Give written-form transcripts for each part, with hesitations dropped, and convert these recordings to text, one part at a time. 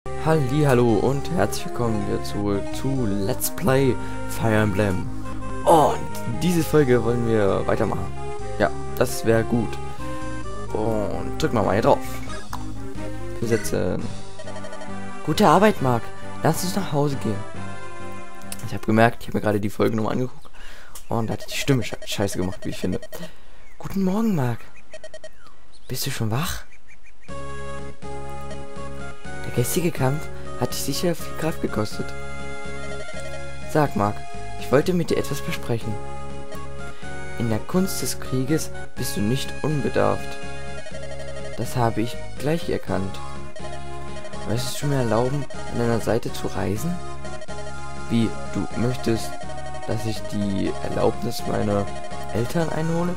Hallo und herzlich willkommen wieder zu Let's Play Fire Emblem. Und diese Folge wollen wir weitermachen. Ja, das wäre gut. Und drücken wir mal hier drauf. Wir setzen. Gute Arbeit, Marc. Lass uns nach Hause gehen. Ich habe gemerkt, ich habe mir gerade die Folge nochmal angeguckt. Und da hat die Stimme scheiße gemacht, wie ich finde. Guten Morgen, Marc. Bist du schon wach? Der gestrige Kampf hat dich sicher viel Kraft gekostet. Sag, Marc, ich wollte mit dir etwas besprechen. In der Kunst des Krieges bist du nicht unbedarft. Das habe ich gleich erkannt. Möchtest du mir erlauben, an deiner Seite zu reisen? Wie, du möchtest, dass ich die Erlaubnis meiner Eltern einhole?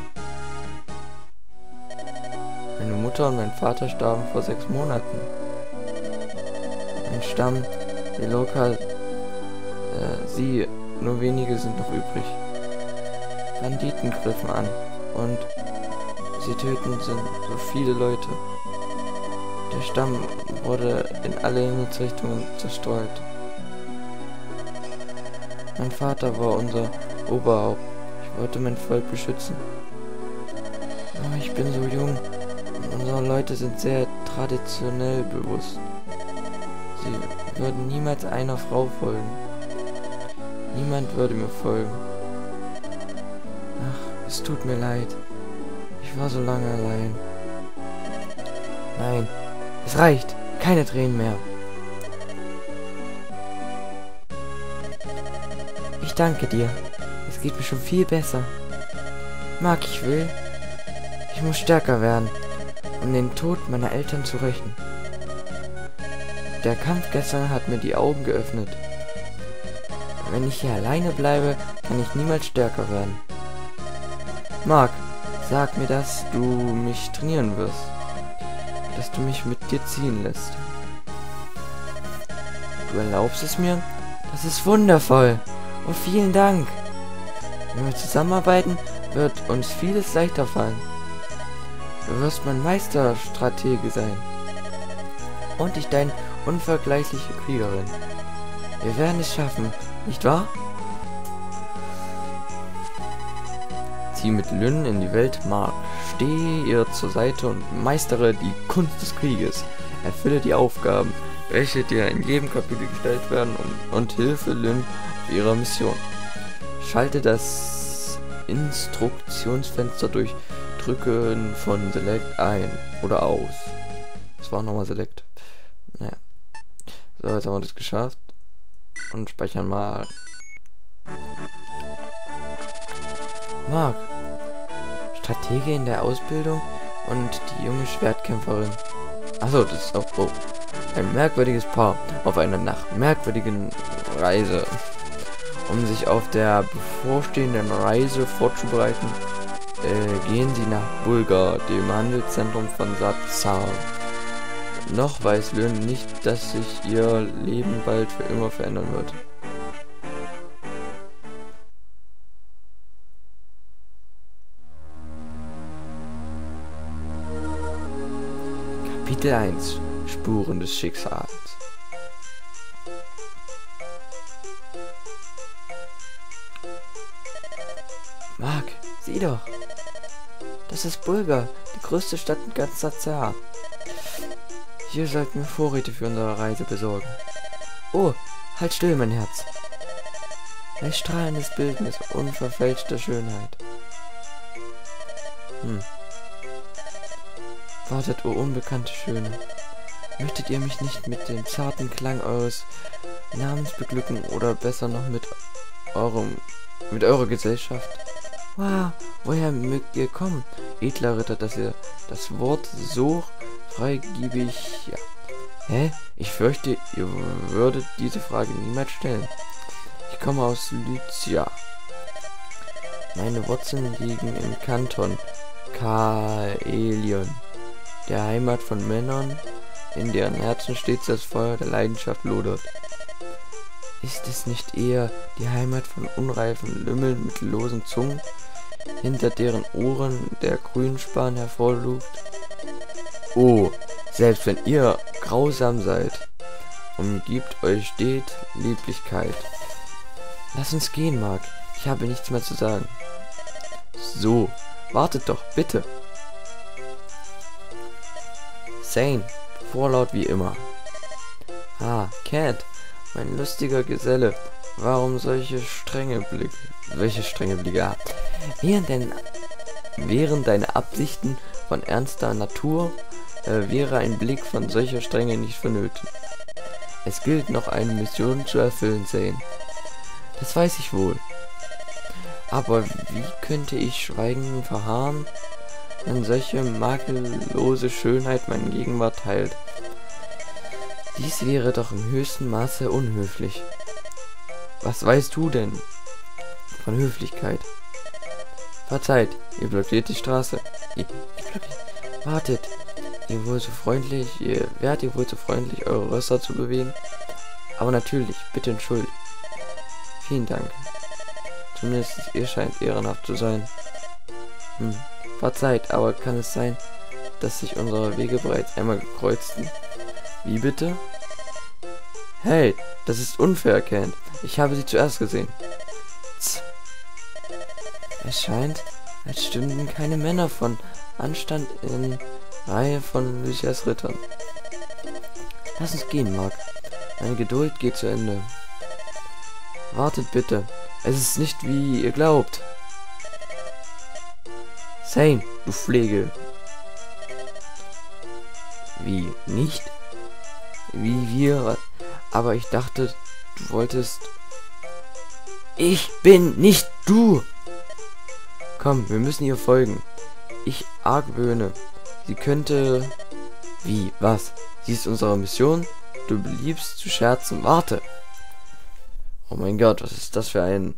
Meine Mutter und mein Vater starben vor 6 Monaten. Mein Stamm, die Lokal, nur wenige sind noch übrig. Banditen griffen an und sie töten so viele Leute. Der Stamm wurde in alle Himmelsrichtungen zerstreut. Mein Vater war unser Oberhaupt. Ich wollte mein Volk beschützen. Aber ich bin so jung und unsere Leute sind sehr traditionell bewusst. Sie würden niemals einer Frau folgen. Niemand würde mir folgen. Ach, es tut mir leid. Ich war so lange allein. Nein, es reicht. Keine Tränen mehr. Ich danke dir. Es geht mir schon viel besser. Marc, ich muss stärker werden, um den Tod meiner Eltern zu rächen. Der Kampf gestern hat mir die Augen geöffnet. Wenn ich hier alleine bleibe, kann ich niemals stärker werden. Marc, sag mir, dass du mich trainieren wirst. Dass du mich mit dir ziehen lässt. Du erlaubst es mir? Das ist wundervoll. Und vielen Dank. Wenn wir zusammenarbeiten, wird uns vieles leichter fallen. Du wirst mein Meisterstratege sein. Und ich dein unvergleichliche Kriegerin. Wir werden es schaffen, nicht wahr? Zieh mit Lynn in die Welt, Marc. Stehe ihr zur Seite und meistere die Kunst des Krieges. Erfülle die Aufgaben, welche dir in jedem Kapitel gestellt werden, und hilfe Lynn auf ihrer Mission. Schalte das Instruktionsfenster durch Drücken von Select ein oder aus. Das war nochmal Select. Naja. So, jetzt haben wir das geschafft. Und speichern mal. Marc. Stratege in der Ausbildung und die junge Schwertkämpferin. Achso, das ist auch ein merkwürdiges Paar auf einer merkwürdigen Reise. Um sich auf der bevorstehenden Reise vorzubereiten, gehen sie nach Bulgar, dem Handelszentrum von Sazar. Noch weiß Lynn nicht, dass sich ihr Leben bald für immer verändern wird. Kapitel 1: Spuren des Schicksals. Marc, sieh doch! Das ist Bulgar, die größte Stadt in ganz Sazar. Hier sollten wir Vorräte für unsere Reise besorgen. Oh, halt still, mein Herz. Ein strahlendes Bildnis unverfälschter Schönheit. Wartet, o unbekannte Schöne. Möchtet ihr mich nicht mit dem zarten Klang eures Namens beglücken oder besser noch mit eurer Gesellschaft? Wow, woher mögt ihr kommen, edler Ritter, dass ihr das Wort so freigebig... Ja. Hä? Ich fürchte, ihr würdet diese Frage niemals stellen. Ich komme aus Lycia. Meine Wurzeln liegen im Kanton Kaelion, der Heimat von Männern, in deren Herzen stets das Feuer der Leidenschaft lodert. Ist es nicht eher die Heimat von unreifen Lümmeln mit losen Zungen, hinter deren Ohren der Grünspan hervorlugt? Oh, selbst wenn ihr grausam seid, umgibt euch stets Lieblichkeit. Lass uns gehen, Mark. Ich habe nichts mehr zu sagen. So, wartet doch, bitte. Zane, vorlaut wie immer. Ah, Cat, mein lustiger Geselle. Warum solche strenge Blicke? Welche strenge Blicke? Ah. Wären deine Absichten von ernster Natur, wäre ein Blick von solcher Strenge nicht vonnöten. Es gilt noch eine Mission zu erfüllen, Zane. Das weiß ich wohl. Aber wie könnte ich schweigen verharren, wenn solche makellose Schönheit meine Gegenwart teilt? Dies wäre doch im höchsten Maße unhöflich. Was weißt du denn von Höflichkeit? Verzeiht, ihr blockiert die Straße. Wartet, wärt ihr wohl so freundlich, eure Rösser zu bewegen? Aber natürlich, bitte entschuldigt. Vielen Dank. Zumindest ihr scheint ehrenhaft zu sein. Verzeiht, aber kann es sein, dass sich unsere Wege bereits einmal gekreuzten? Wie bitte? Hey, das ist unfair, Kent. Ich habe sie zuerst gesehen. Tz. Es scheint, als stünden keine Männer von Anstand in Reihe von Lucias Rittern. Lass uns gehen, Mark. Meine Geduld geht zu Ende. Wartet bitte. Es ist nicht, wie ihr glaubt. Zane, du Flegel. Wie, nicht? Wie wir? Aber ich dachte, du wolltest... Ich bin nicht du! Komm, wir müssen ihr folgen. Ich argwöhne. Sie könnte... Wie, was? Sie ist unsere Mission? Du beliebst zu scherzen. Warte! Oh mein Gott, was ist das für ein...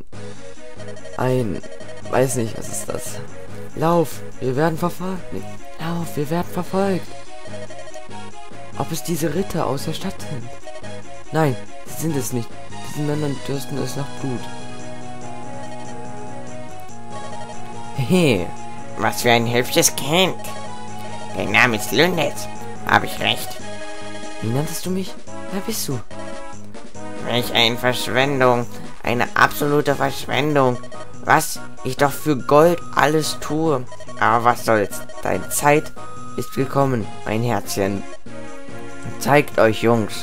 Weiß nicht, was ist das? Lauf, wir werden verfolgt. Nee, lauf, wir werden verfolgt. Ob es diese Ritter aus der Stadt sind? Nein, sie sind es nicht. Diesen Männern dürsten es nach Blut. Hehe, was für ein hübsches Kind. Dein Name ist Lundet. Habe ich recht? Wie nanntest du mich? Wer bist du? Welch eine Verschwendung. Eine absolute Verschwendung. Was ich doch für Gold alles tue. Aber was soll's. Deine Zeit ist willkommen, mein Herzchen. Zeigt euch, Jungs.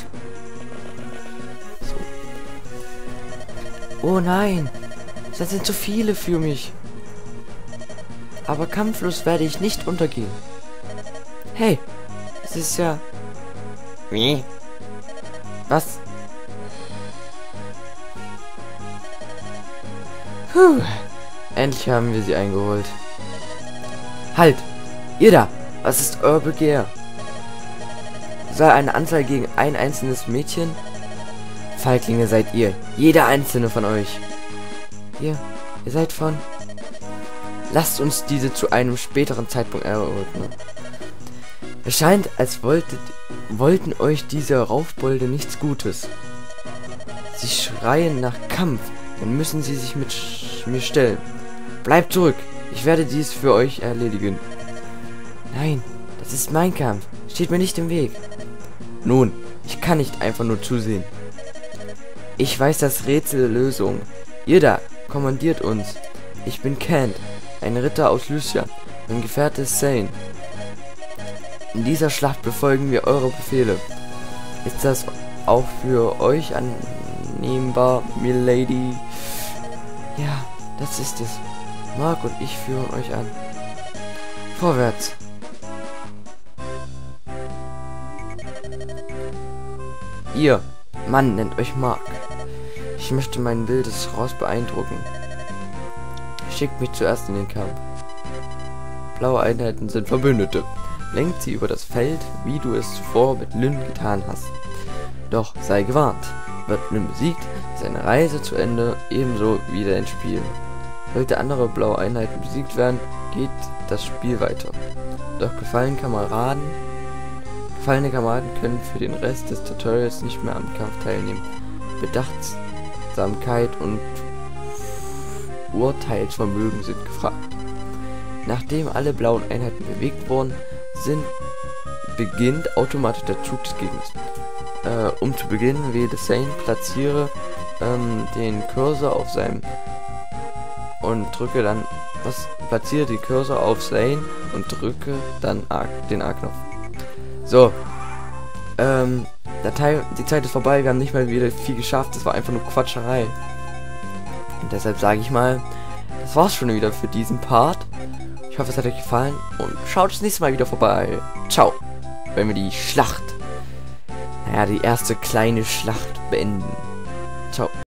Oh nein, das sind zu viele für mich. Aber kampflos werde ich nicht untergehen. Hey, es ist ja... Wie? Was? Puh, endlich haben wir sie eingeholt. Halt! Ihr da! Was ist euer Begehr? Soll eine Anzahl gegen ein einzelnes Mädchen? Feiglinge seid ihr, jeder einzelne von euch. Ihr seid von... Lasst uns diese zu einem späteren Zeitpunkt erörtern. Es scheint, als wollten euch diese Raufbolde nichts Gutes. Sie schreien nach Kampf, dann müssen sie sich mit mir stellen. Bleibt zurück, ich werde dies für euch erledigen. Nein, das ist mein Kampf, steht mir nicht im Weg. Nun, ich kann nicht einfach nur zusehen. Ich weiß das Rätsel der Lösung. Ihr da, kommandiert uns. Ich bin Kent, ein Ritter aus Lucia. Mein Gefährte ist Zane. In dieser Schlacht befolgen wir eure Befehle. Ist das auch für euch annehmbar, Milady? Ja, das ist es. Mark und ich führen euch an. Vorwärts. Ihr, Mann, nennt euch Mark. Ich möchte mein wildes Ross beeindrucken. Schickt mich zuerst in den Kampf. Blaue Einheiten sind Verbündete. Lenkt sie über das Feld, wie du es zuvor mit Lynn getan hast. Doch sei gewarnt. Wird Lynn besiegt, ist eine Reise zu Ende, ebenso wie dein Spiel. Sollte andere blaue Einheiten besiegt werden, geht das Spiel weiter. Doch gefallene Kameraden können für den Rest des Tutorials nicht mehr am Kampf teilnehmen. Bedachtsamkeit und Urteilsvermögen sind gefragt. Nachdem alle blauen Einheiten bewegt wurden, beginnt automatisch der Zug des Gegners. um zu beginnen, wähle Zane, platziere den Cursor auf seinem und drücke dann platziere den Cursor auf Zane und drücke dann den A-Knopf. So, die Zeit ist vorbei, wir haben nicht mal wieder viel geschafft, das war einfach nur Quatscherei. Und deshalb sage ich mal, das war's schon wieder für diesen Part. Ich hoffe, es hat euch gefallen und schaut das nächste Mal wieder vorbei. Ciao, wenn wir die Schlacht, die erste kleine Schlacht beenden. Ciao.